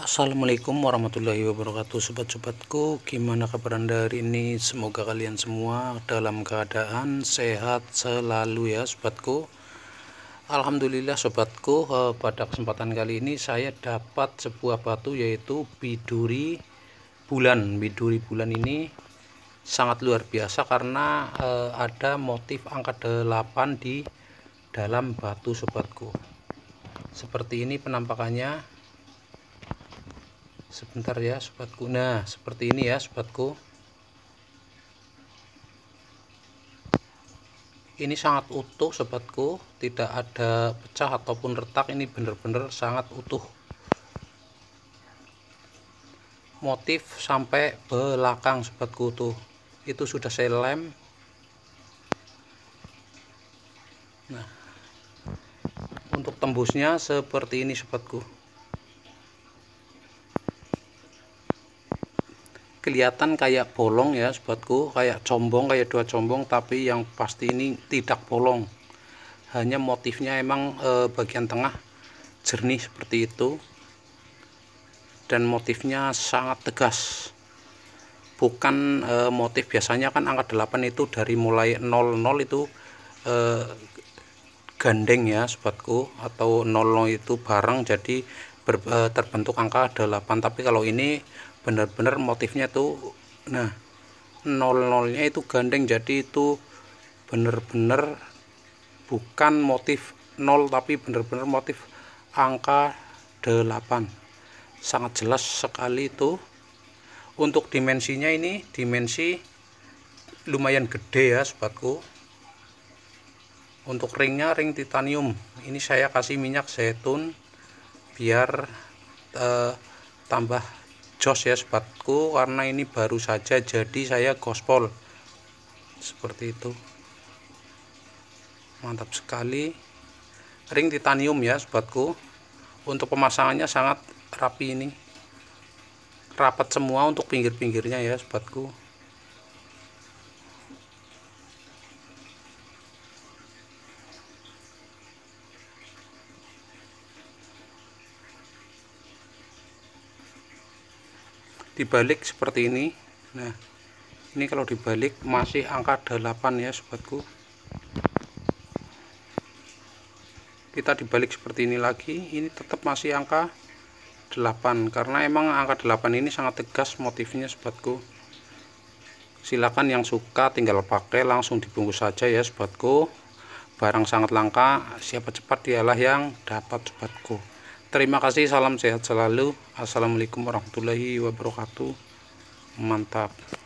Assalamualaikum warahmatullahi wabarakatuh, sobat-sobatku. Gimana kabar Anda hari ini? Semoga kalian semua dalam keadaan sehat selalu ya sobatku. Alhamdulillah sobatku, pada kesempatan kali ini saya dapat sebuah batu yaitu biduri bulan. Biduri bulan ini sangat luar biasa karena ada motif angka 8 di dalam batu sobatku. Seperti ini penampakannya. Sebentar ya sobatku. Nah seperti ini ya sobatku. Ini sangat utuh sobatku, tidak ada pecah ataupun retak. Ini benar-benar sangat utuh, motif sampai belakang sobatku tuh. Itu sudah saya lem. Nah untuk tembusnya seperti ini sobatku. Kelihatan kayak bolong ya sobatku, kayak combong, kayak dua combong, tapi yang pasti ini tidak bolong, hanya motifnya emang bagian tengah jernih seperti itu, dan motifnya sangat tegas, bukan motif biasanya kan angka 8 itu dari mulai 00 itu gandeng ya sobatku, atau 00 itu bareng jadi terbentuk angka 8. Tapi kalau ini benar-benar motifnya tuh, nah 00 nya itu gandeng, jadi itu benar-benar bukan motif 0 tapi benar-benar motif angka 8. Sangat jelas sekali itu. Untuk dimensinya ini dimensi lumayan gede ya sobatku. Untuk ringnya ring titanium, ini saya kasih minyak zaitun biar tambah jos ya sobatku, karena ini baru saja jadi saya gospol seperti itu. Mantap sekali, ring titanium ya sobatku. Untuk pemasangannya sangat rapi, ini rapat semua untuk pinggir-pinggirnya ya sobatku. Dibalik seperti ini. Nah ini kalau dibalik masih angka 8 ya sobatku. Kita dibalik seperti ini lagi, ini tetap masih angka 8 karena emang angka 8 ini sangat tegas motifnya sobatku. Silakan yang suka tinggal pakai, langsung dibungkus saja ya sobatku. Barang sangat langka, siapa cepat dialah yang dapat sobatku. Terima kasih, salam sehat selalu. Assalamualaikum warahmatullahi wabarakatuh. Mantap.